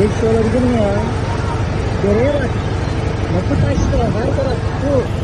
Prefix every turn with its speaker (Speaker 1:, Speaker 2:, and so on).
Speaker 1: Böyle bir şey olabilir mi ya? Dereye bak. Nasıl taştı? Her taraf su.